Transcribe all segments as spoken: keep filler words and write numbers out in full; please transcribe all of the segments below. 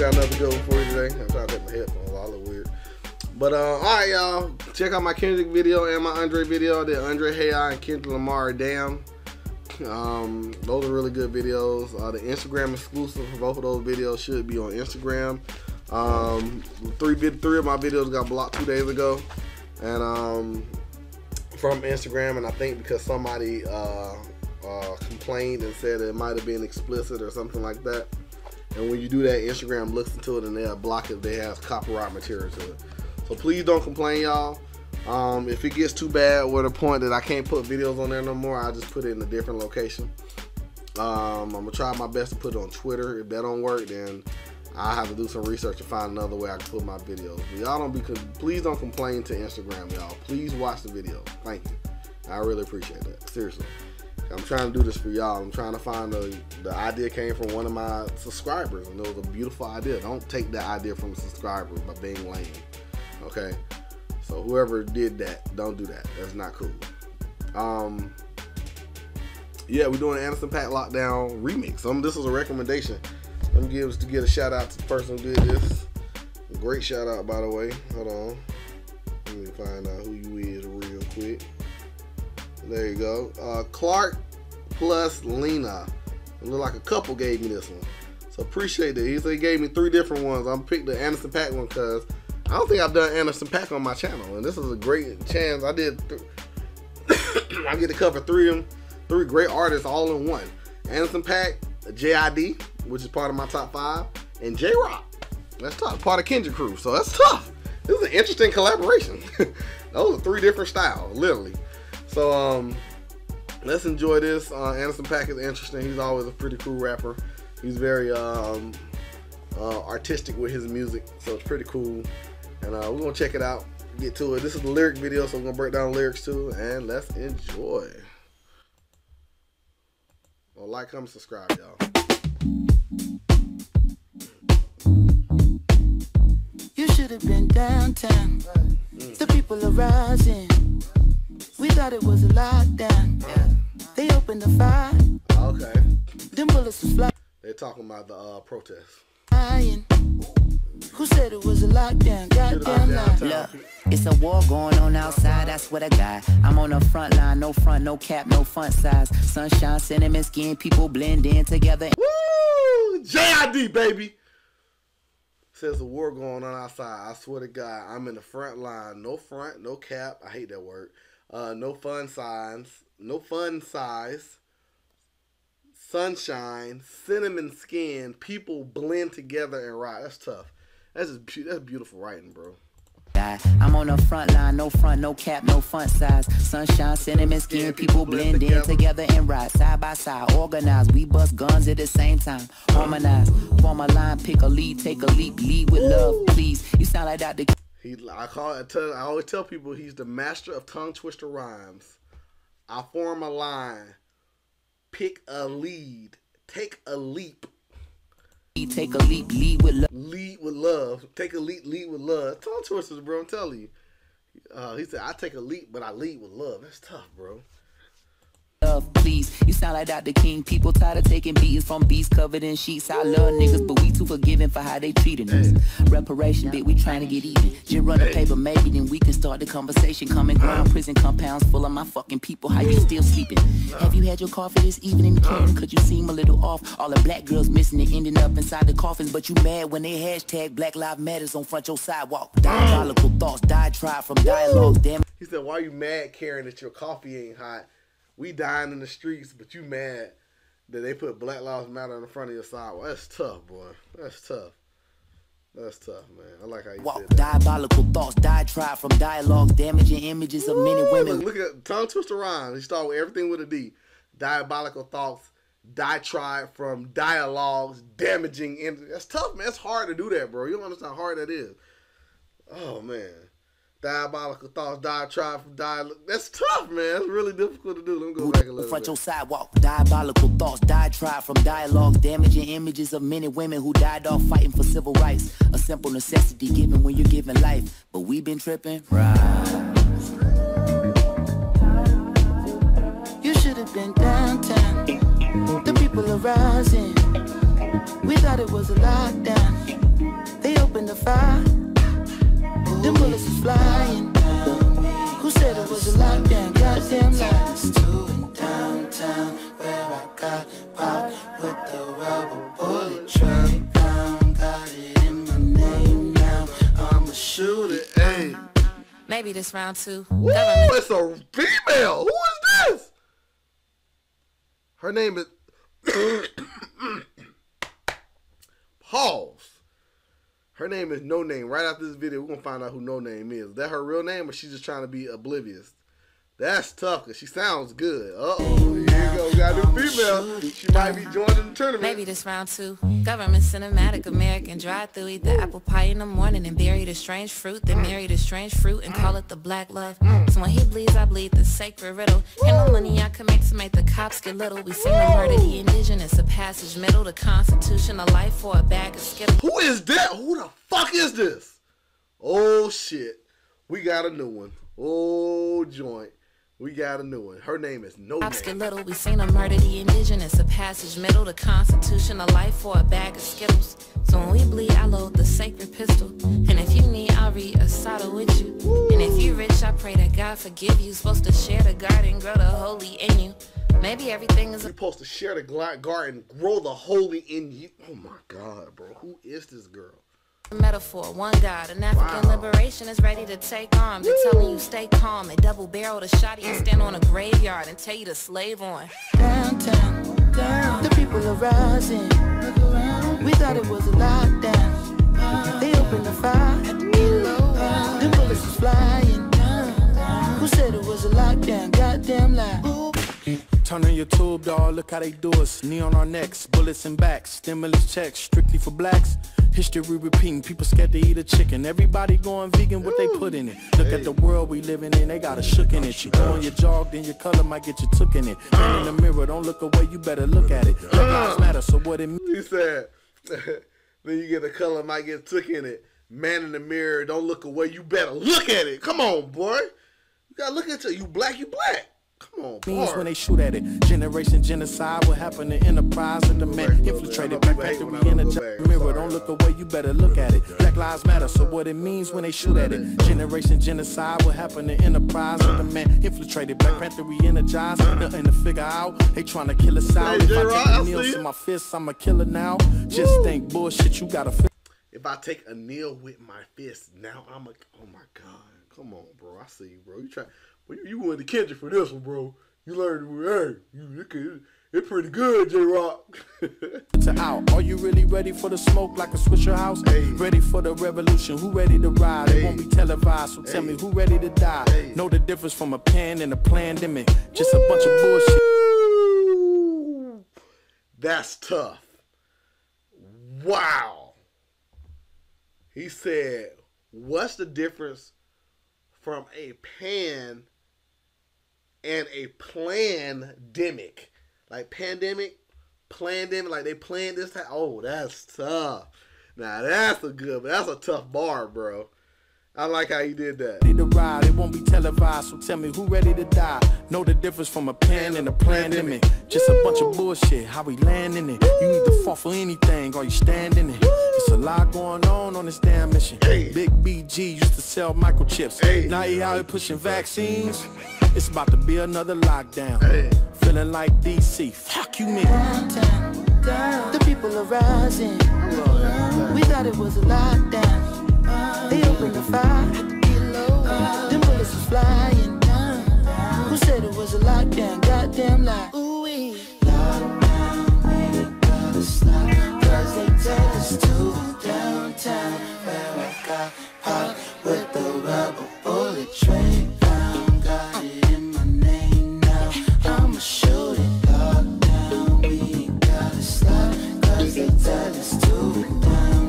got another good one for you today. I'm trying to take my headphones, all look weird. But uh, all right, y'all. Check out my Kendrick video and my Andre video. I did Andre Hey I and Kendrick Lamar Damn. Um, those are really good videos. Uh, the Instagram exclusive for both of those videos should be on Instagram. Um, three three of my videos got blocked two days ago, and um, from Instagram, and I think because somebody uh, uh, complained and said it might have been explicit or something like that. And when you do that, Instagram looks into it and they'll block it if they have copyright material to it. So please don't complain, y'all. Um, if it gets too bad with a point that I can't put videos on there no more, I'll just put it in a different location. Um, I'm gonna try my best to put it on Twitter. If that don't work, then I have to do some research to find another way I can put my videos. But y'all don't be, please don't complain to Instagram, y'all. Please watch the video. Thank you. I really appreciate that. Seriously. I'm trying to do this for y'all. I'm trying to find the the idea came from one of my subscribers, and it was a beautiful idea. Don't take that idea from a subscriber by being lame. Okay? So whoever did that, don't do that. That's not cool. Um, yeah, we're doing an Anderson .Paak Lockdown remix. Um, this was a recommendation. Let me give to get a shout out to the person who did this. A great shout out, by the way. Hold on. Let me find out who you is real quick. There you go. Uh, Clark plus Lena. It looked like a couple gave me this one. So appreciate it. He said he gave me three different ones. I'm picked the Anderson .Paak one because I don't think I've done Anderson .Paak on my channel, and this is a great chance. I did. I get to cover three of them, three great artists all in one. Anderson .Paak, J I D, which is part of my top five, and J Rock. That's tough. Part of Kendrick crew, so that's tough. This is an interesting collaboration. Those are three different styles, literally. So um, let's enjoy this. Uh, Anderson .Paak is interesting. He's always a pretty cool rapper. He's very um, uh, artistic with his music, so it's pretty cool. And uh, we're gonna check it out, get to it. This is the lyric video, so we're gonna break down the lyrics too, and let's enjoy. Well, like, comment, subscribe, y'all. You should have been downtown. Mm. The people are rising. We thought it was a lockdown. Yeah. They opened the fire. Okay. Them bullets was flying. They're talking about the uh, protests. Who said it was a lockdown? Goddamn lie. Look, it's a war going on outside, that's what I got. I'm on the front line, no front, no cap, no font size. Sunshine, cinnamon skin, people blend in together. Woo! J I D, baby! Says a war going on outside. I swear to God, I'm in the front line. No front, no cap. I hate that word. Uh, no fun signs. No fun size. Sunshine, cinnamon skin, people blend together and ride. That's tough. That's just, that's beautiful writing, bro. I'm on the front line, no front, no cap, no font size. Sunshine, cinnamon skin, people blend in together and ride side by side, organized. We bust guns at the same time, harmonize. Form a line, pick a lead, take a leap, lead with love, please. You sound like Doctor He, I call it. Tell, I always tell people he's the master of tongue twister rhymes. I form a line. Pick a lead. Take a leap. Take a leap. Lead with love. Lead with love. Take a leap. Lead with love. Tongue twisters, bro. I'm telling you. Uh, he said, I take a leap, but I lead with love. That's tough, bro. Love, please. You sound like Doctor King. People tired of taking beatings from beasts covered in sheets. I love niggas, but we too forgiving for how they treating us. Hey. Reparation, bitch, we trying to get even. Just run the hey. paper, maybe then we can start the conversation. Coming ground, prison compounds full of my fucking people. How you still sleeping? Have you had your coffee this evening? Karen, could you seem a little off? All the black girls missing and ending up inside the coffins, but you mad when they hashtag Black Lives Matters on front your sidewalk. Diabolical thoughts, diatribe from dialogue. Damn. He said, why you mad, Karen, that your coffee ain't hot? We dying in the streets, but you mad that they put Black Lives Matter in the front of your sidewalk. That's tough, boy. That's tough. That's tough, man. I like how you Walk, said that. Diabolical thoughts, diatribe from dialogue, damaging images of men and women. Look, look at tongue twister rhymes. He start with everything with a D. Diabolical thoughts, diatribe from dialogues, damaging images. That's tough, man. It's hard to do that, bro. You don't understand how hard that is. Oh, man. Diabolical thoughts, diatribe from dialogue. That's tough, man. It's really difficult to do. Let me go back a little front bit. your sidewalk. Diabolical thoughts, diatribe from dialogue, damaging images of men and women who died off fighting for civil rights. A simple necessity given when you're giving life. But we been tripping. Right. You should have been downtown. The people are rising. We thought it was a lockdown. fire. Them bullets was flying. Who said it was a lockdown? Goddamn lies. Downtown, where I got popped with the rubber bullet train. Got it in my name now. I'ma shoot it. Hey. Maybe this round two. Woo, it's a female. Who is this? Her name is Pause. Her name is No Name. Right after this video, we're gonna find out who No Name is. Is that her real name, or she's just trying to be oblivious? That's tough, because she sounds good. Uh-oh. Here you go. We got a new female. She might be joining the tournament. Maybe this round two. Government cinematic American drive-through. Eat the apple pie in the morning and bury the strange fruit. Then marry the strange fruit and call it the black love. So when he bleeds, I bleed the sacred riddle. Ain't no money I can make to make the cops get little. We seen the murder, the indigenous, a passage middle. The constitution, a life for a bag of skittles. Who is that? Who the fuck is this? Oh, shit. We got a new one. Oh, joint. We got a new one. Her name is No Name. Get little. We seen a murder, the indigenous, a passage middle. The constitution, a life for a bag of skittles. So when we bleed, I load the sacred pistol. And if you need, I'll read a Sada with you. Woo. And if you rich, I pray that God forgive you. Supposed to share the garden, grow the holy in you. Maybe everything is. You're supposed to share the garden, grow the holy in you. Oh my God, bro. Who is this girl? Metaphor, one God, an African wow. liberation is ready to take arms. They're telling you stay calm. They double barrel the shotty and stand on a graveyard and tell you to slave on. Downtown, down, the people are rising. We thought it was a lockdown. They opened the fire. The bullets was flying. Who said it was a lockdown? Goddamn lie. Turn on your tube, dog, look how they do us. Knee on our necks, bullets and backs. Stimulus checks, strictly for blacks. History repeating, people scared to eat a chicken. Everybody going vegan, what they put in it. Look at the world we living in, they got a shook in it. You doing your jog, then your color might get you took in it. Man in the mirror, don't look away, you better look at it. Black lives matter, so what it means. He said, then you get the color might get took in it. Man in the mirror, don't look away, you better look at it. Come on, boy. You gotta look into it. You black, you black. Come on, means when they shoot at it. Generation genocide, what happened to enterprise and the man infiltrated. Black Panther, we in a mirror, don't look away, you better look at it. Black lives matter, so what it means when they shoot at it. Generation genocide, what happened to enterprise and the man infiltrated. Black Panther, we energized, nothing to figure out. They trying to kill us out. If I take a nails in my fists, I'm a killer now. Just think bullshit, you gotta feel. If I take a nail with my fist, now I'm a. Oh my God, come on, bro. I see you, bro. You try. Well, you, you went to Kendrick for this one, bro. You learned, hey, you, it, it's pretty good, J-Rock. Out. Are you really ready for the smoke like a Swisher House? Hey. Ready for the revolution? Who ready to ride? Hey. It won't be televised, so hey. Tell me who ready to die? Hey. Know the difference from a pan and a pandemic. Just Woo! A bunch of bullshit. That's tough. Wow. He said, what's the difference from a pan and a plandemic? Like pandemic, plandemic, like they planned this time. Oh, that's tough. Now that's a good, but that's a tough bar, bro. I like how you did that. Ready to ride, it won't be televised, so tell me who ready to die? Know the difference from a pan and a pandemic. Just a bunch of bullshit, how we land in it. You either fall for anything or you stand in it. It's a lot going on on this damn mission. Hey. Big B G used to sell microchips. Hey. Now he out here pushing vaccines. It's about to be another lockdown. Hey. Feeling like D C. Fuck you, man. Downtown, down. The people are rising. We thought it was a lockdown. They opened the fire. Them bullets was flying. Who said it was a lockdown? Goddamn lie. Ooh-wee. Lockdown, we gotta stop. Cause they tell us to downtown. Where I got popped with the rubber bullet train. Found got it in my name now. I'ma shoot it. Lockdown, we gotta stop. Cause they tell us to downtown.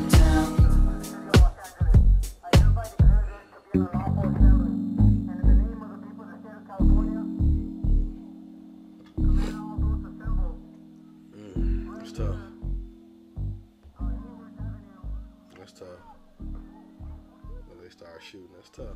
That's tough. That's tough. When they start shooting, that's tough.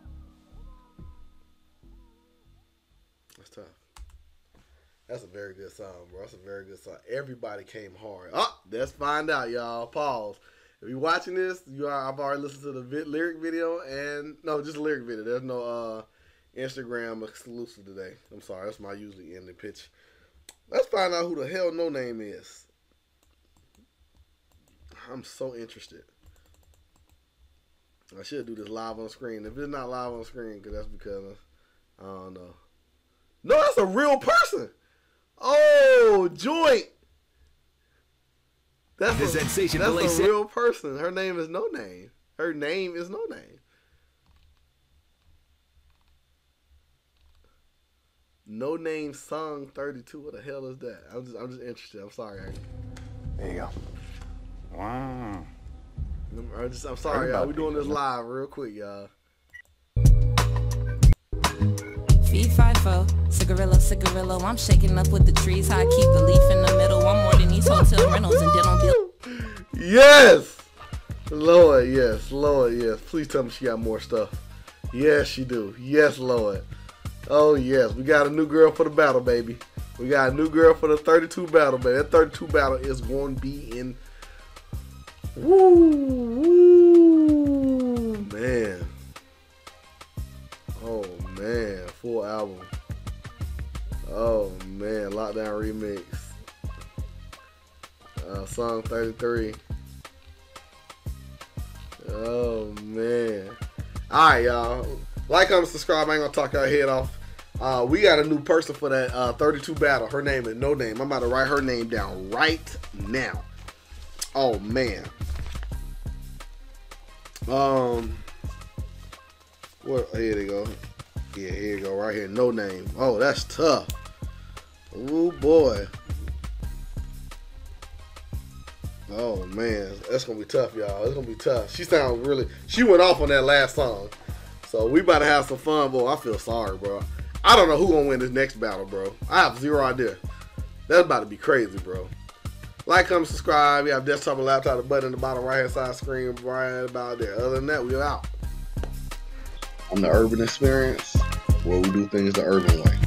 That's tough. That's a very good song, bro. That's a very good song. Everybody came hard. Oh, let's find out, y'all. Pause. If you're watching this, you are. I've already listened to the vid, lyric video and no, just lyric video. There's no uh, Instagram exclusive today. I'm sorry, that's my usually ending pitch. Let's find out who the hell No Name is. I'm so interested. I should do this live on screen. If it's not live on screen, because that's because of, I don't know. No, that's a real person. Oh, Joint. That's The a, sensational that's a A$AP. real person. Her name is No Name. Her name is No Name. No Name Song thirty-two. What the hell is that? I'm just, I'm just interested. I'm sorry. There you go. Wow. I'm, just, I'm sorry, y'all. We're doing this live real quick, y'all. Feed five four, cigarillo, cigarillo. I'm shaking up with the trees. How I keep the leaf in the middle. I'm more than these hotel rentals and dental bills. Yes! Lord, yes. Lord, yes. Please tell me she got more stuff. Yes, she do. Yes, Lord. Oh, yes. We got a new girl for the battle, baby. We got a new girl for the thirty-two battle, baby. That thirty-two battle is going to be in... Woo! Woo! Man. Oh, man. Full album. Oh, man. Lockdown remix. Uh, song thirty-three. Oh, man. Alright, y'all. Like, comment, subscribe. I ain't gonna talk your head off. Uh, we got a new person for that uh, thirty-two battle. Her name is No Name. I'm about to write her name down right now. Oh, man. Um, what? Here they go. Yeah, here you go. Right here. No Name. Oh, that's tough. Oh, boy. Oh, man. That's going to be tough, y'all. It's going to be tough. She sounds really... She went off on that last song. So, we about to have some fun, boy. I feel sorry, bro. I don't know who going to win this next battle, bro. I have zero idea. That's about to be crazy, bro. Like, comment, subscribe. We have desktop and laptop, the button in the bottom right-hand side screen right about there. Other than that, we're out. On the Urban Experience, where we do things the urban way.